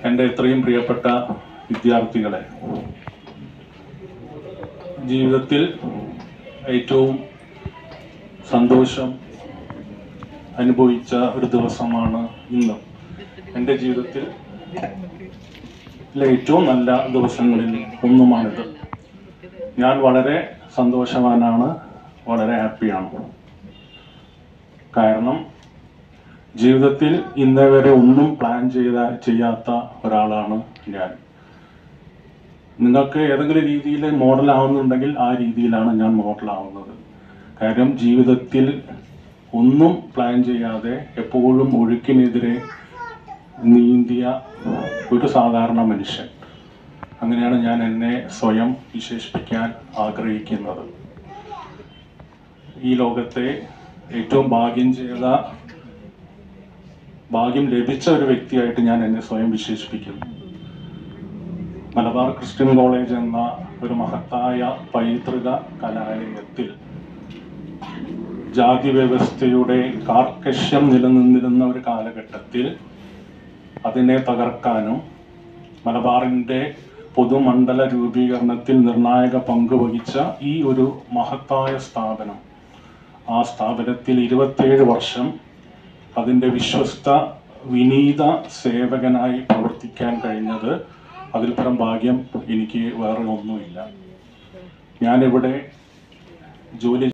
എൻ്റെ എത്രയും പ്രിയപ്പെട്ട വിദ്യാർത്ഥികളെ, ജീവിതത്തിൽ ഏറ്റവും സന്തോഷം അനുഭവിച്ച ഒരു ദിവസമാണ് ഇന്ന്. എൻ്റെ ജീവിതത്തിൽ ഏറ്റവും നല്ല ദിവസങ്ങളിൽ ഒന്നുമാണിത്. ഞാൻ വളരെ സന്തോഷവാനാണ്, വളരെ ഹാപ്പിയാണ്. കാരണം ജീവിതത്തിൽ ഇന്നേ വരെ ഒന്നും പ്ലാൻ ചെയ്യാത്ത ഒരാളാണ് ഞാൻ. നിങ്ങൾക്ക് ഏതെങ്കിലും രീതിയിൽ മോഡലാവുന്നുണ്ടെങ്കിൽ ആ രീതിയിലാണ് ഞാൻ മോഡലാവുന്നത്. കാര്യം ജീവിതത്തിൽ ഒന്നും പ്ലാൻ ചെയ്യാതെ എപ്പോഴും ഒഴുക്കിനെതിരെ നീന്തിയ ഒരു സാധാരണ മനുഷ്യൻ. അങ്ങനെയാണ് ഞാൻ എന്നെ സ്വയം വിശേഷിപ്പിക്കാൻ ആഗ്രഹിക്കുന്നത്. ഈ ലോകത്തെ ഏറ്റവും ഭാഗ്യം ലഭിച്ച ഒരു വ്യക്തിയായിട്ട് ഞാൻ എന്നെ സ്വയം വിശേഷിപ്പിക്കുന്നു. മലബാർ ക്രിസ്ത്യൻ കോളേജ് എന്ന ഒരു മഹത്തായ പൈതൃക കലാലയത്തിൽ ജാതി വ്യവസ്ഥയുടെ കാർക്കശ്യം നിലനിന്നിരുന്ന ഒരു കാലഘട്ടത്തിൽ അതിനെ തകർക്കാനും മലബാറിൻ്റെ പൊതുമണ്ഡല രൂപീകരണത്തിൽ നിർണായക പങ്ക് വഹിച്ച ഈ ഒരു മഹത്തായ സ്ഥാപനം, ആ സ്ഥാപനത്തിൽ 27 വർഷം അതിൻ്റെ വിശ്വസ്ത വിനീത സേവകനായി പ്രവർത്തിക്കാൻ കഴിഞ്ഞത്, അതിൽ പരം ഭാഗ്യം എനിക്ക് വേറെ ഒന്നുമില്ല. ഞാനിവിടെ ജോലി